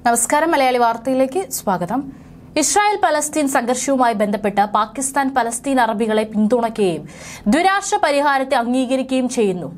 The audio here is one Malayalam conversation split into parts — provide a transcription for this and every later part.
നമസ്കാരം മലയാളി വാർത്തയിലേക്ക് സ്വാഗതം. ഇസ്രായേൽ പലസ്തീൻ സംഘർഷവുമായി ബന്ധപ്പെട്ട് പാകിസ്ഥാൻ പലസ്തീൻ അറബികളെ പിന്തുണയ്ക്കുകയും ദ്വിരാഷ്ട്ര പരിഹാരത്തെ അംഗീകരിക്കുകയും ചെയ്യുന്നു.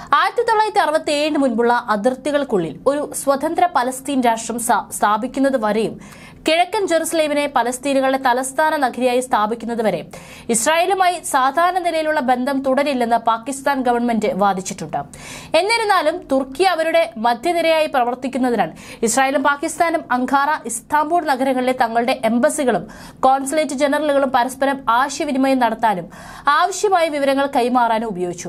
1967 മുൻപുള്ള അതിർത്തികൾക്കുള്ളിൽ ഒരു സ്വതന്ത്ര പലസ്തീൻ രാഷ്ട്രം സ്ഥാപിക്കുന്നതുവരെയും കിഴക്കൻ ജെറുസലേമിനെ പലസ്തീനുകളുടെ തലസ്ഥാന നഗരിയായി സ്ഥാപിക്കുന്നതുവരെ ഇസ്രായേലുമായി സാധാരണ നിലയിലുള്ള ബന്ധം തുടരില്ലെന്ന് പാകിസ്ഥാൻ ഗവൺമെന്റ് വാദിച്ചിട്ടുണ്ട്. എന്നിരുന്നാലും തുർക്കി അവരുടെ മധ്യനിരയായി പ്രവർത്തിക്കുന്നതിനാൽ ഇസ്രായേലും പാകിസ്ഥാനും അങ്കാറ, ഇസ്താംബൂൾ നഗരങ്ങളിലെ തങ്ങളുടെ എംബസികളും കോൺസുലേറ്റ് ജനറലുകളും പരസ്പരം ആശയവിനിമയം നടത്താനും ആവശ്യമായ വിവരങ്ങൾ കൈമാറാനും ഉപയോഗിച്ചു.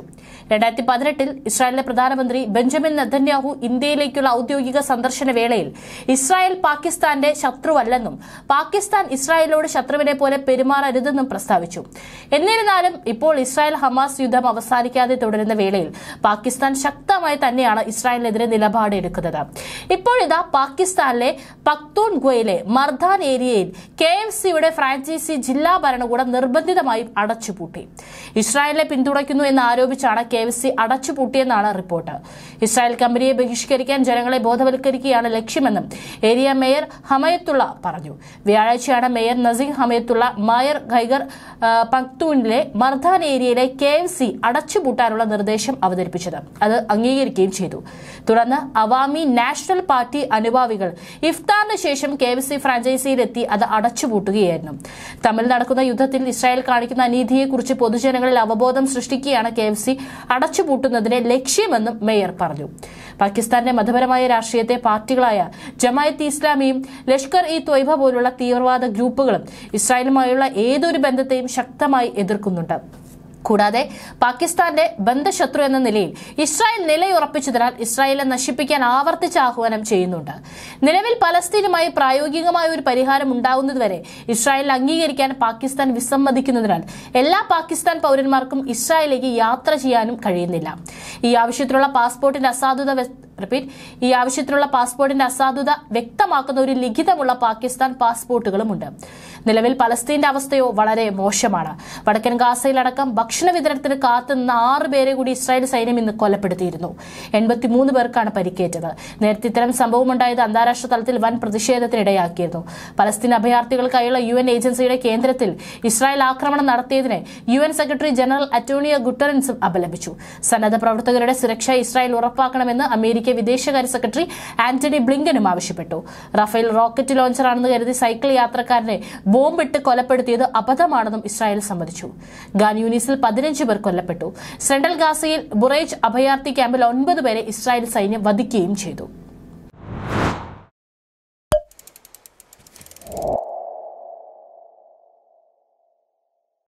2018 ഇസ്രായേലിലെ പ്രധാനമന്ത്രി ബെഞ്ചമിൻ നെതന്യാഹു ഇന്ത്യയിലേക്കുള്ള ഔദ്യോഗിക സന്ദർശന വേളയിൽ ഇസ്രായേൽ പാകിസ്ഥാന്റെ ശത്രുവല്ലെന്നും പാകിസ്ഥാൻ ഇസ്രായേലിനോട് ശത്രുവിനെ പോലെ പെരുമാറരുതെന്നും പ്രസ്താവിച്ചു. എന്നിരുന്നാലും ഇപ്പോൾ ഇസ്രായേൽ ഹമാസ് യുദ്ധം അവസാനിക്കാതെ തുടരുന്ന വേളയിൽ പാകിസ്ഥാൻ ശക്തമായി തന്നെയാണ് ഇസ്രായേലിനെതിരെ നിലപാടെടുക്കുന്നത്. ഇപ്പോഴിതാ പാകിസ്ഥാനിലെ പക്തൂൺഗ്വയിലെ മർദാൻ ഏരിയയിൽ KFCയുടെ ഫ്രാഞ്ചൈസി ജില്ലാ ഭരണകൂടം നിർബന്ധിതമായും അടച്ചുപൂട്ടി. ഇസ്രായേലിനെ പിന്തുണയ്ക്കുന്നു എന്ന് ആരോപിച്ചാണ് KFC അടച്ചുപൂട്ടിയെന്നാണ് റിപ്പോർട്ട്. ഇസ്രായേൽ കമ്പനിയെ ബഹിഷ്കരിക്കാൻ ജനങ്ങളെ ബോധവൽക്കരിക്കുകയാണ് ലക്ഷ്യമെന്നും ഏരിയ മേയർ ഹമയത്തുള്ള പറഞ്ഞു. വ്യാഴാഴ്ചയാണ് മേയർ നസീർ ഹമയത്തുള്ള മായർ ഖൈബർ പക്തൂണിലെ മർദാൻ ഏരിയയിലെ KFC അടച്ചുപൂട്ടാനുള്ള നിർദ്ദേശം അവതരിപ്പിച്ചത്. അത് അംഗീകരിക്കുകയും ചെയ്തു. തുടർന്ന് അവാമി നാഷണൽ പാർട്ടി അനുഭാവികൾ ഇഫ്താറിന് ശേഷം KFC ഫ്രാഞ്ചൈസിയിലെത്തി അത് അടച്ചുപൂട്ടുകയായിരുന്നു. തമ്മിൽ നടക്കുന്ന യുദ്ധത്തിൽ ഇസ്രായേൽ കാണിക്കുന്ന അനീതിയെക്കുറിച്ച് പൊതുജനങ്ങളിൽ അവബോധം സൃഷ്ടിക്കുകയാണ് KFC അടച്ചുപൂട്ടുന്നതിന്റെ ലക്ഷ്യമെന്നും മേയർ പറഞ്ഞു. പാകിസ്ഥാന്റെ മതപരമായ രാഷ്ട്രീയത്തെ പാർട്ടികളായ ജമായത്ത് ഇസ്ലാമിയും ലഷ്കർ ഇ ത്വയ്ബ പോലുള്ള തീവ്രവാദ ഗ്രൂപ്പുകളും ഇസ്രായേലുമായുള്ള ഏതൊരു ബന്ധത്തെയും ശക്തമായി എതിർക്കുന്നുണ്ട്. കൂടാതെ പാകിസ്ഥാന്റെ ബന്ധശത്രു എന്ന നിലയിൽ ഇസ്രായേൽ നിലയുറപ്പിച്ചതിനാൽ ഇസ്രായേലിനെ നശിപ്പിക്കാൻ ആവർത്തിച്ച് ആഹ്വാനം ചെയ്യുന്നുണ്ട്. നിലവിൽ പലസ്തീനുമായി പ്രായോഗികമായ ഒരു പരിഹാരം ഉണ്ടാകുന്നതുവരെ ഇസ്രായേൽ അംഗീകരിക്കാൻ പാകിസ്ഥാൻ വിസമ്മതിക്കുന്നതിനാൽ എല്ലാ പാകിസ്ഥാൻ പൗരന്മാർക്കും ഇസ്രായേലിലേക്ക് യാത്ര ചെയ്യാനും കഴിയുന്നില്ല. ഈ ആവശ്യത്തിലുള്ള പാസ്പോർട്ടിന്റെ അസാധുത വ്യക്തമാക്കുന്ന ഒരു ലിഖിതമുള്ള പാകിസ്ഥാൻ പാസ്പോർട്ടുകളുമുണ്ട്. നിലവിൽ പലസ്തീന്റെ അവസ്ഥയോ വളരെ മോശമാണ്. വടക്കൻ ഗാസയിലടക്കം ഭക്ഷണ വിതരണത്തിന് കാത്തുനിന്ന 6 പേരെ കൂടി ഇസ്രായേൽ സൈന്യം ഇന്ന് കൊലപ്പെടുത്തിയിരുന്നു. 83 പേർക്കാണ് പരിക്കേറ്റത്. നേരത്തെ ഇത്തരം സംഭവമുണ്ടായത് അന്താരാഷ്ട്ര തലത്തിൽ വൻ പ്രതിഷേധത്തിനിടയാക്കിയിരുന്നു. പലസ്തീൻ അഭയാർത്ഥികൾക്കായുള്ള UN ഏജൻസിയുടെ കേന്ദ്രത്തിൽ ഇസ്രായേൽ ആക്രമണം നടത്തിയതിനെ UN സെക്രട്ടറി ജനറൽ അന്റോണിയോ ഗുട്ടറൻസും അപലപിച്ചു. സന്നദ്ധ പ്രവർത്തകരുടെ സുരക്ഷ ഇസ്രായേൽ ഉറപ്പാക്കണമെന്ന് അമേരിക്ക വിദേശകാര്യ സെക്രട്ടറി ആന്റണി ബ്ലിങ്കനും ആവശ്യപ്പെട്ടു. റഫേൽ റോക്കറ്റ് ലോഞ്ചറാണെന്ന് കരുതി സൈക്കിൾ യാത്രക്കാരനെ ബോംബിട്ട് കൊലപ്പെടുത്തിയത് അബദ്ധമാണെന്നും ഇസ്രായേൽ സമ്മതിച്ചു. ഗാൻ യൂനിസിൽ 15 പേർ കൊല്ലപ്പെട്ടു. സെൻട്രൽ ഗാസയിൽ ബുറേജ് അഭയാർത്ഥി ക്യാമ്പിൽ 9 പേരെ ഇസ്രായേൽ സൈന്യം വധിക്കുകയും ചെയ്തു.